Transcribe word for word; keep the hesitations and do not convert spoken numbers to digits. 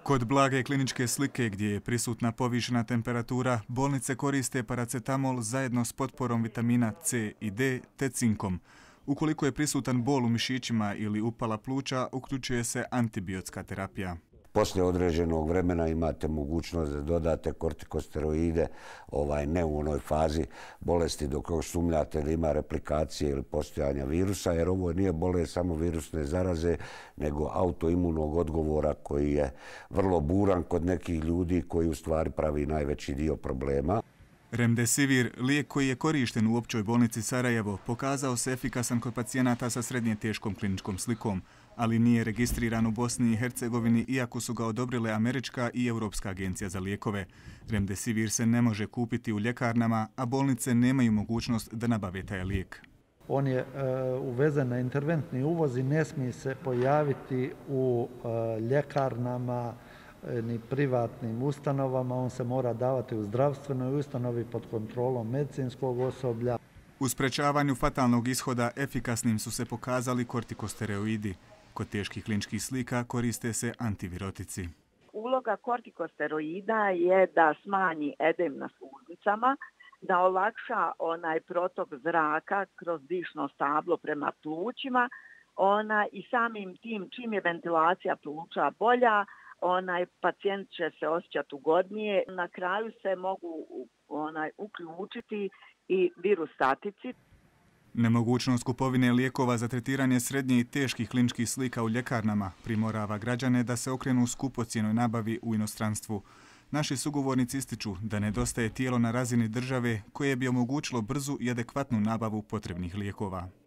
Kod blage kliničke slike gdje je prisutna povišena temperatura, bolnice koriste paracetamol zajedno s potporom vitamina C i D te cinkom. Ukoliko je prisutan bol u mišićima ili upala pluća, uključuje se antibiotska terapija. Poslije određenog vremena imate mogućnost da dodate kortikosteroide, ovaj, ne u onoj fazi bolesti dok još sumnjate da ima replikacije ili postojanja virusa, jer ovo nije bolest samo virusne zaraze, nego autoimunog odgovora koji je vrlo buran kod nekih ljudi koji u stvari pravi najveći dio problema. Remdesivir, lijek koji je korišten u Općoj bolnici Sarajevo, pokazao se efikasan kod pacijenata sa srednje teškom kliničkom slikom, ali nije registriran u Bosni i Hercegovini iako su ga odobrile Američka i Europska agencija za lijekove. Remdesivir se ne može kupiti u ljekarnama, a bolnice nemaju mogućnost da nabave taj lijek. On je e, uvezen na interventni uvoz i ne smije se pojaviti u e, ljekarnama ni privatnim ustanovama, on se mora davati u zdravstvenoj ustanovi pod kontrolom medicinskog osoblja. U sprečavanju fatalnog ishoda efikasnim su se pokazali kortikosteroidi. Kod teških kliničkih slika koriste se antivirotici. Uloga kortikosteroida je da smanji edem na sluznicama, da olakša onaj protok zraka kroz dišno stablo prema plućima, ona i samim tim čim je ventilacija pluća bolja, onaj pacijent će se osjećati ugodnije. Na kraju se mogu onaj uključiti i virustatici. Nemogućnost kupovine lijekova za tretiranje srednje i teških kliničkih slika u ljekarnama primorava građane da se okrenu skupocijenoj nabavi u inostranstvu. Naši sugovornici ističu da nedostaje tijelo na razini države koje bi omogućilo brzu i adekvatnu nabavu potrebnih lijekova.